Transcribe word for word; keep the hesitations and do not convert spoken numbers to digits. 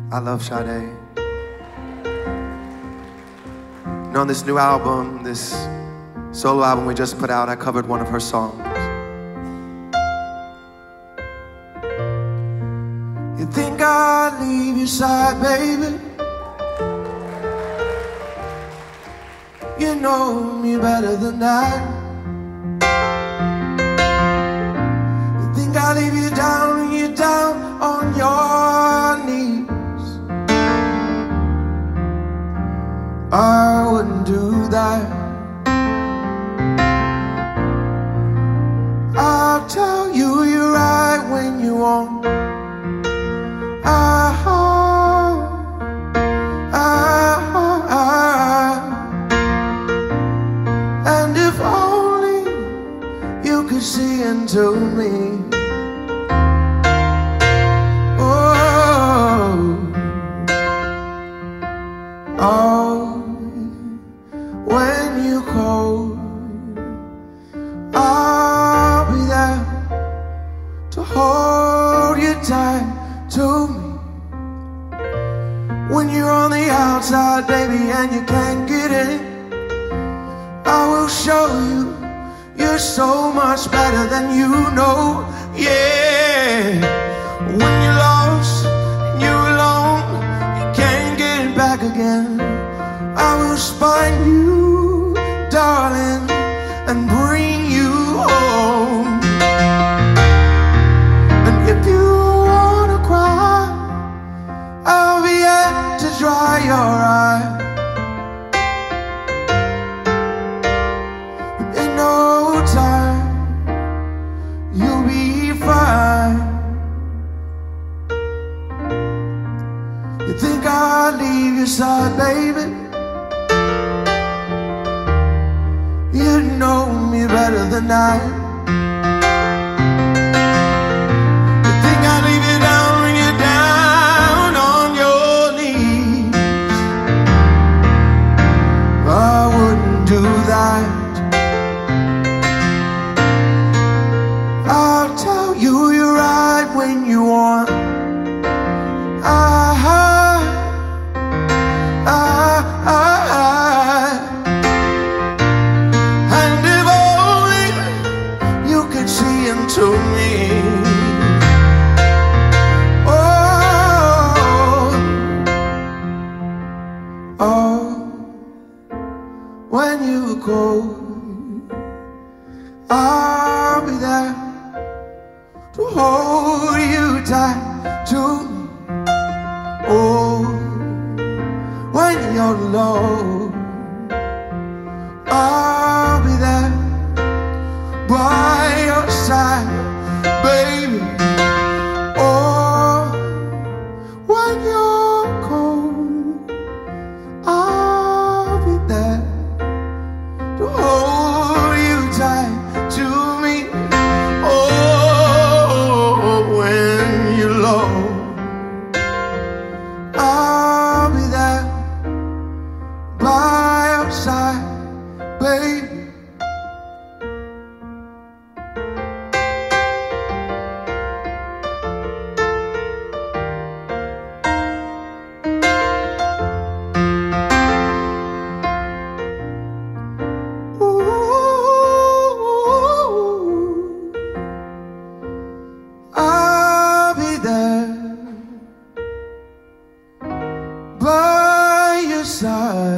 I love Sade. And on this new album, this solo album we just put out, I covered one of her songs. You think I'd leave your side, baby? You know me better than that. You think I'll leave you down when you're down on your knees? I wouldn't do that. I'll tell you you're right when you won't. Ah, ah, ah. And if only you could see into me. Oh, oh, when you call, I'll be there to hold you tight to me. When you're on the outside, baby, and you can't get in, I will show you you're so much better than you know. Yeah. When you're lost and you're alone, you can't get back again, I will find you, darling, and bring you home. And if you wanna cry, I'll be here to dry your eyes. In no time, you'll be fine. You think I'd leave your side, baby? You know me better than I. You think I'd leave you down when you're down on your knees? I wouldn't do that. I'll tell you you're right when you want. Ah, ah, ah, ah. And if only you could see into me. Oh, oh, when you go, I'll be there to hold you tight to me. Oh, when you're low, I'll be there by your side, baby. Oh, when you're cold, I'll be there to hold you tight to me. Oh, when you're low, I'll be there by your side, baby. I'll be there by your side.